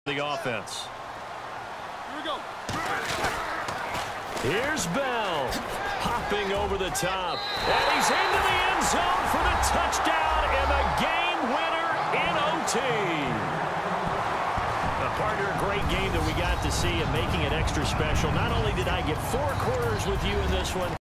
the offense. Here we go. Here's Bell, hopping over the top, and he's into the end zone for the touchdown and the game winner in OT. Partner, a great game that we got to see and making it extra special. Not only did I get 4 quarters with you in this one,